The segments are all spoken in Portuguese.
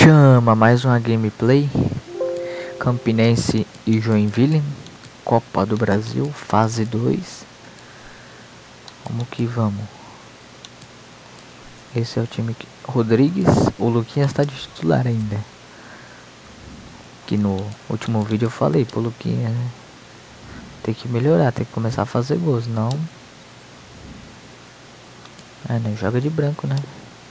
Chama mais uma gameplay. Campinense e Joinville, Copa do Brasil, fase 2. Vamos que vamos. Esse é o time que... Rodrigues, o Luquinhas está de titular ainda. Que no último vídeo eu falei pro Luquinhas, né? Tem que melhorar, tem que começar a fazer gols, não. Não joga de branco, né?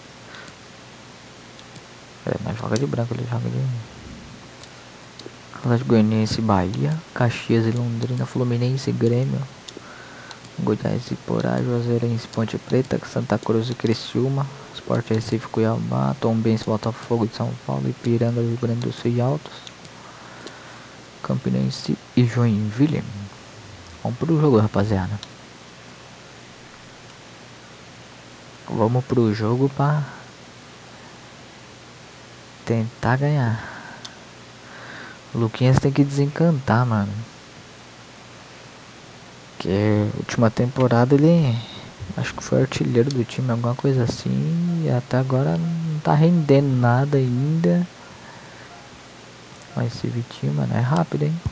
Não joga de branco, ele joga de... Atlético Goianiense, Bahia, Caxias e Londrina, Fluminense, Grêmio, Goiás e Porá, Juazeirense, Ponte Preta, Santa Cruz e Criciúma, Sport Recife, Cuiabá, Tombense, Botafogo de São Paulo, Ipiranga, Rio Grande do Sul e Altos, Campinense e Joinville. Vamos pro jogo, rapaziada. Vamos pro jogo pra tentar ganhar. O Luquinhas tem que desencantar, mano. Que última temporada ele acho que foi artilheiro do time, alguma coisa assim. E até agora não tá rendendo nada ainda. Mas esse Vitinho, mano, é rápido, hein?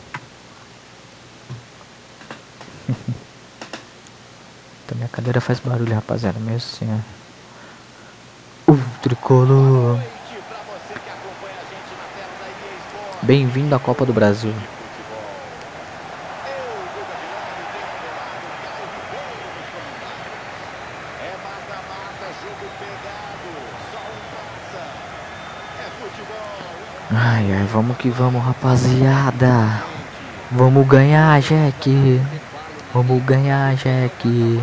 Então minha cadeira faz barulho, rapaziada, mesmo assim, ó. Tricolor. Bem-vindo à Copa do Brasil. Ai, vamos que vamos, rapaziada. Vamos ganhar, Jack. Vamos ganhar, Jack.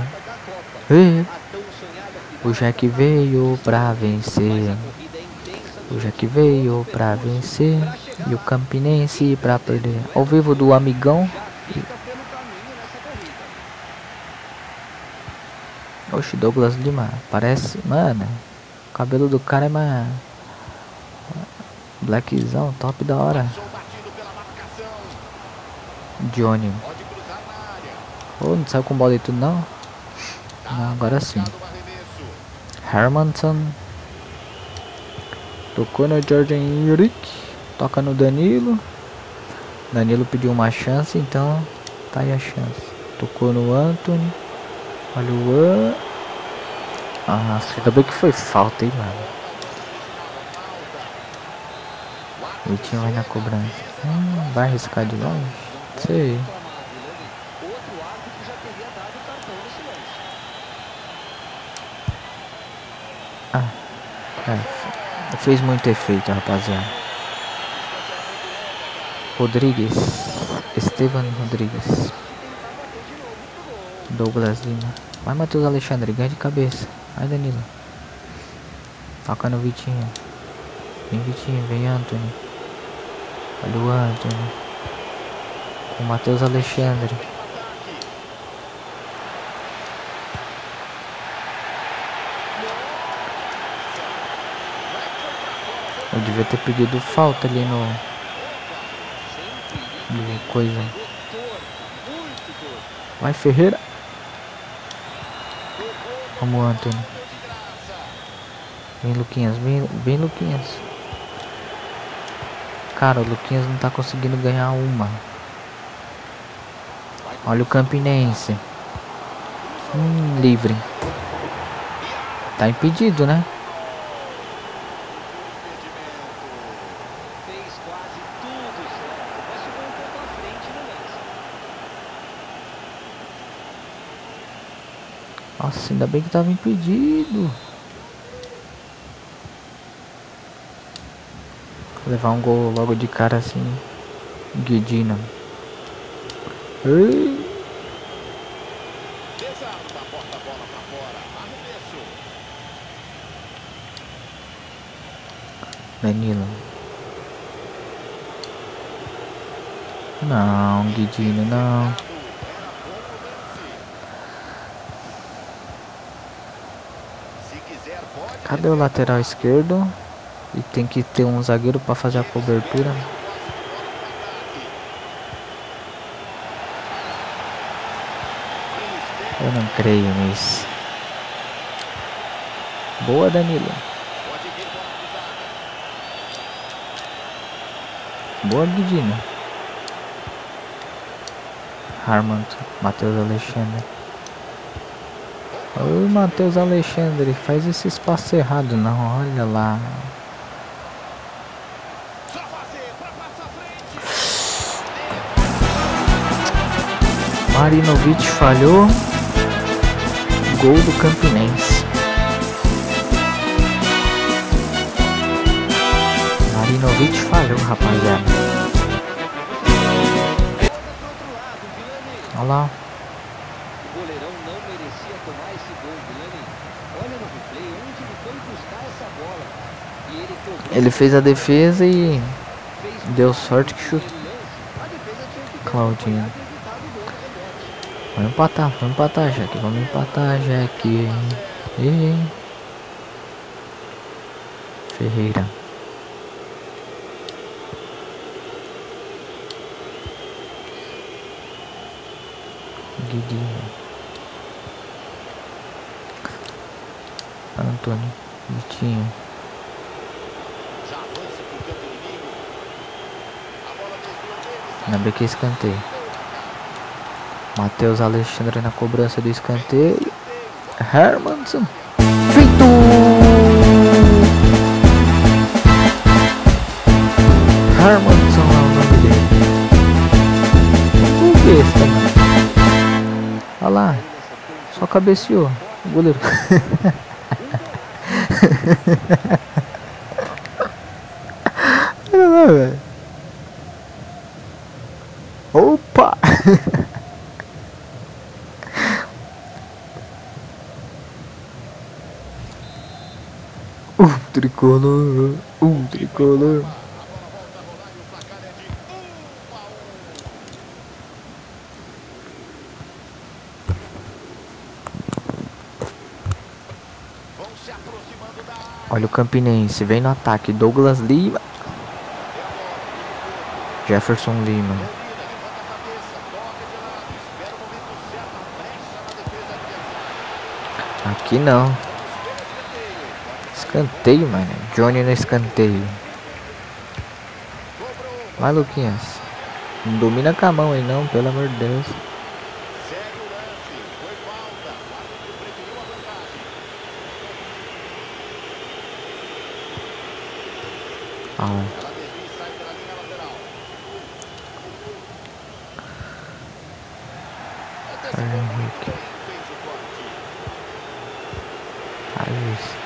O Jack veio pra vencer. O Jack veio pra vencer. E o Campinense pra perder. Ao vivo do amigão. Oxe, Douglas Lima. Parece, mano. O cabelo do cara é mais... Blackzão, top da hora. Johnny. Não saiu com bola e tudo não? Não, agora sim. Hermanson. Tocou no Jordan Yurick. Toca no Danilo. Danilo pediu uma chance, então tá aí a chance. Tocou no Anthony. Olha o ainda bem que foi falta, hein, mano. O time vai na cobrança. Vai arriscar de longe? Sei. Fez muito efeito, rapaziada. Rodrigues. Estevan Rodrigues. Douglas Lima. Vai, Matheus Alexandre, ganha de cabeça. Vai, Danilo. Toca no Vitinho. Vem, Vitinho, vem, Anthony. Olha o Anthony. Com o Matheus Alexandre. Eu devia ter pedido falta ali no coisa. Vai, Ferreira. Vamos, Anthony. Vem, Luquinhas. Vem, Luquinhas. Cara, o Luquinhas não tá conseguindo ganhar uma. Olha o Campinense. Livre. Tá impedido, né? Nossa, ainda bem que tava impedido. Vou levar um gol logo de cara assim. Guedina. Danilo. Não, Guedina, não. Cadê o lateral esquerdo? E tem que ter um zagueiro para fazer a cobertura. Eu não creio nisso. Boa, Danilo. Boa, Guidino. Harman, Matheus Alexandre. Oi, Matheus Alexandre, faz esse espaço errado não, olha lá. Marinovic falhou. Gol do Campinense. Marinovic falhou, rapaziada. Olha lá. O goleirão não merecia tomar esse gol, Vilani. Olha no replay onde ele foi buscar essa bola. E ele cobrou. Ele fez a defesa e deu sorte que chutou. A defesa tinha que ter Claudinho. evitado o gol do rebote. Vamos empatar, Jack. Vamos empatar, Jack. E... Ferreira. Guidinho. Antônio. Vitinho. Ainda bem que é escanteio. Matheus Alexandre na cobrança do escanteio. Hermanson. Feito! Hermanson é o nome dele. O besta, mano. Olha lá. Só cabeceou. O goleiro. Olha lá, velho. Opa! Tricolor, tricolor. Olha o Campinense, vem no ataque. Douglas Lima. Jefferson Lima. Aqui não. Escanteio, mano. Johnny no escanteio. Vai, Luquinhas. Não domina com a mão aí não, pelo amor de Deus. Ah. Henrique. Aí isso.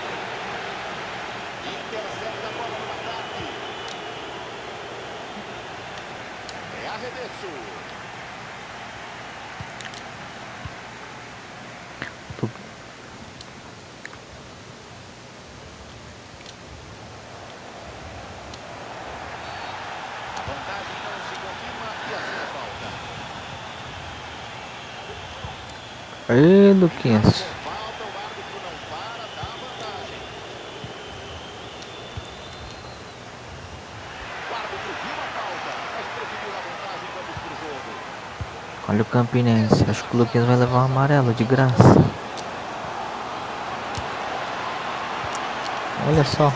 Ei, Luquinhas. Olha o Campinense. Acho que o Luquinhas vai levar um amarelo de graça. Olha só.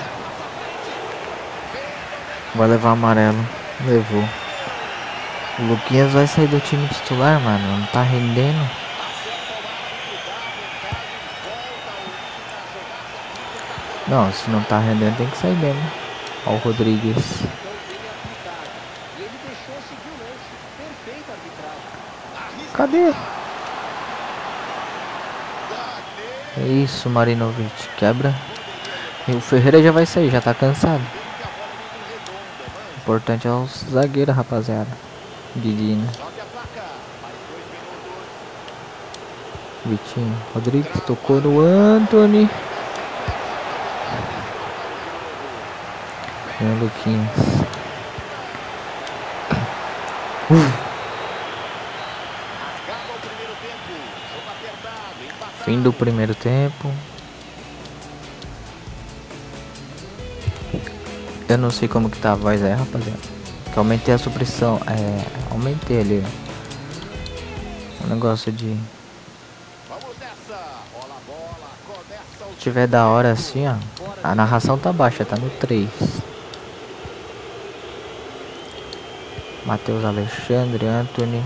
Vai levar amarelo. Levou. O Luquinhas vai sair do time titular, mano. Não tá rendendo. Não, se não tá rendendo tem que sair mesmo. Ó o Rodrigues. Cadê? Isso, Marinovic. Quebra. E o Ferreira já vai sair, já tá cansado. O importante é os zagueiros, rapaziada. Didinho. Vitinho. Rodrigues tocou no Anthony. E o Luquinhas. Fim do primeiro tempo. Eu não sei como que tá a voz aí, rapaziada. Que aumentei a supressão. Aumentei ali o negócio de... Se tiver da hora assim, ó. A narração tá baixa, tá no 3. Matheus Alexandre, Anthony.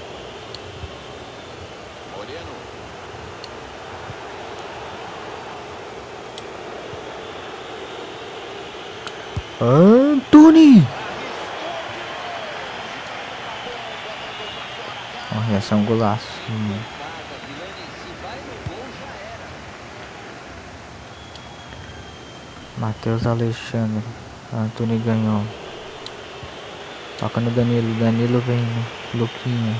Anthony! Olha, esse é um golaço. Matheus Alexandre. Anthony ganhou. Toca no Danilo. Danilo vem no Luquinhas.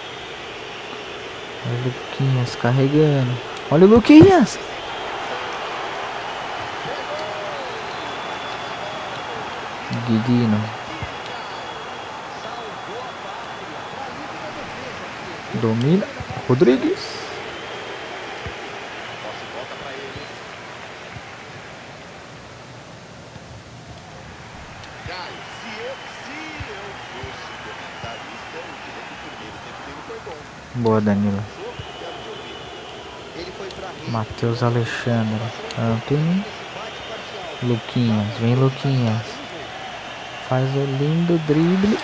Olha o Luquinhas carregando. Olha o Luquinhas! Guidino. Domina. Rodrigues. Boa, Danilo. Matheus Alexandre. Anthony. Luquinhas. Vem, Luquinhas. Faz o lindo drible.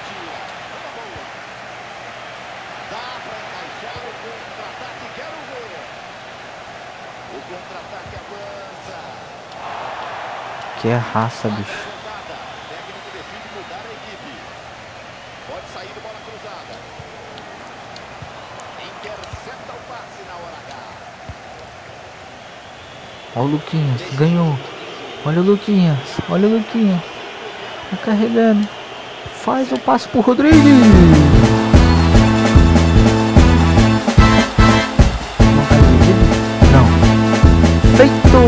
Que é raça, bicho. Olha o Luquinhas, ganhou. Olha o Luquinhas, olha o Luquinhas. Tá carregando. Faz o passe pro Rodrigues. Não. Feito!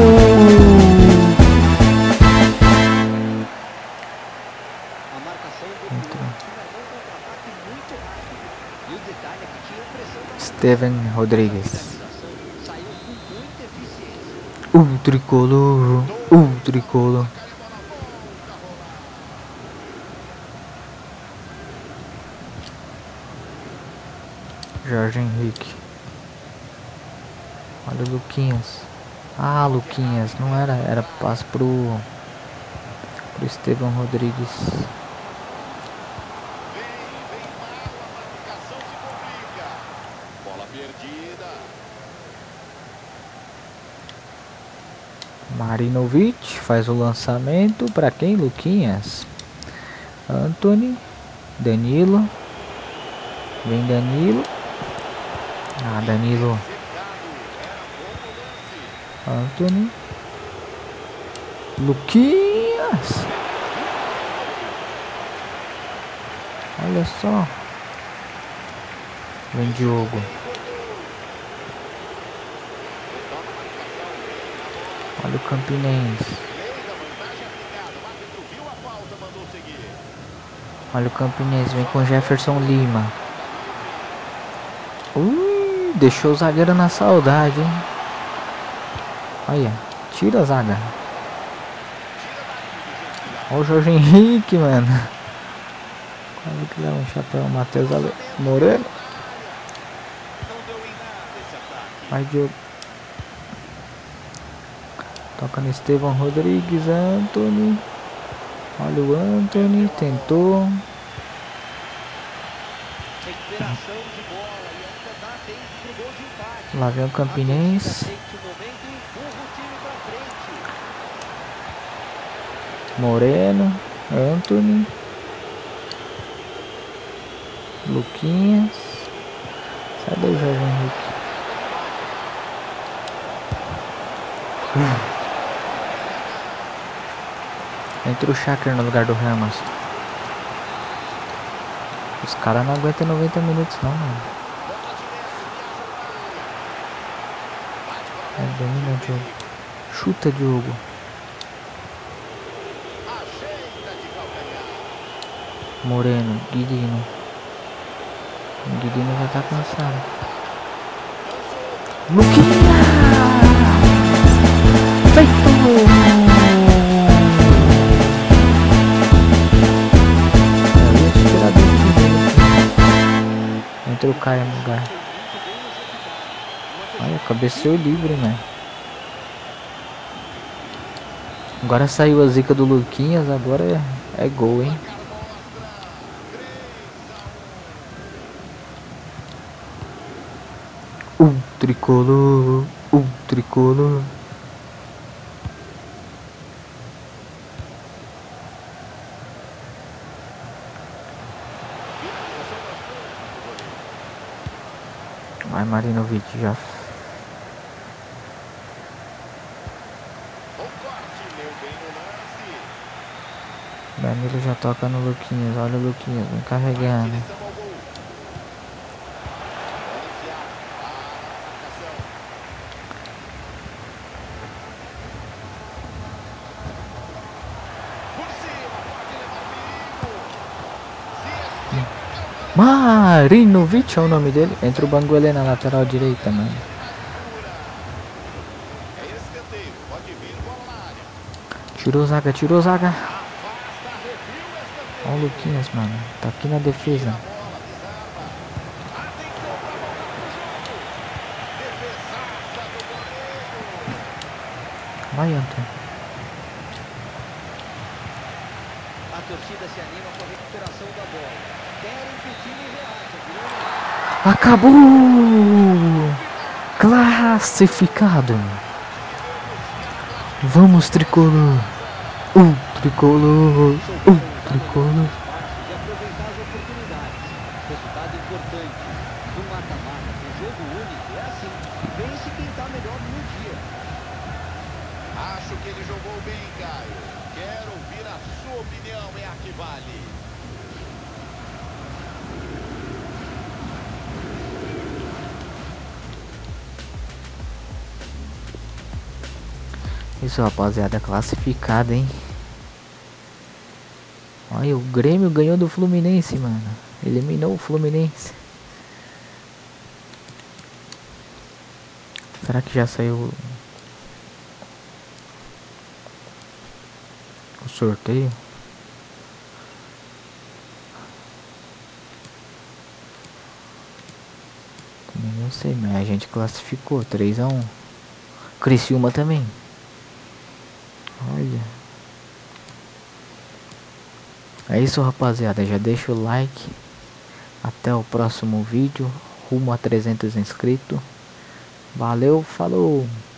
A marcação do contra-ataque muito rápido. E o detalhe é que tinha pressão da Steven Rodrigues. saiu com muita eficiência. O tricolor. Jorge Henrique. Olha o Luquinhas. Ah, Luquinhas, não era, era passe pro Esteban Rodrigues. Marinovic faz o lançamento para quem? Luquinhas. Anthony. Danilo. Vem Danilo. Ah, Danilo. Anthony. Luquinhas. Olha só. Vem Diogo. Olha o Campinense. Olha o Campinense. Vem com Jefferson Lima. Deixou o zagueiro na saudade, hein? Olha, tira a zaga. Olha o Jorge Henrique, mano. Quase que leva um chapéu. Matheus Moreno. Vai, Diogo. Toca no Esteban Rodrigues. Anthony. Olha o Anthony. Tentou. Recuperação de bola e ainda dá tempo pro gol de empate. Lá vem o Campinense. Moreno. Anthony. Luquinhas. Sai daí, Jorge Henrique. Entra o Shaker no lugar do Ramos. Os caras não aguentam 90 minutos não, mano. Domina, Diogo. Chuta, Diogo. Moreno, Guidino. O Guidino já tá cansado. Luquinhas! Feito! Entrou o Caio no lugar. Olha, cabeceou livre, né? Agora saiu a zica do Luquinhas, agora é gol, hein? tricolor, o tricolor. Vai Marinovic já. Danilo já toca no Luquinhas, olha o Luquinhas, vem carregando. Marinovic é o nome dele. Entra o Banguele na lateral direita, mano. Tirou zaga, tirou zaga. Olha o Luquinhas, mano. Tá aqui na defesa. Vai, Antônio. A torcida se anima com a recuperação da bola. Querem que o time reaja. Acabou! Classificado. Vamos, tricolor. Tricolor. Tricolor. E aproveitar as oportunidades. Resultado importante. No mata-mata, no jogo único, é assim. Vence quem tá melhor no dia. Acho que ele jogou bem, Caio. Quero ouvir a sua opinião, é a que vale. Isso, rapaziada, classificado, hein? Olha, o Grêmio ganhou do Fluminense, mano. Eliminou o Fluminense. Será que já saiu o sorteio? Também não sei, mas a gente classificou 3-1. Criciúma também. Olha. É isso, rapaziada. Já deixa o like. Até o próximo vídeo. Rumo a 300 inscritos. Valeu, falou!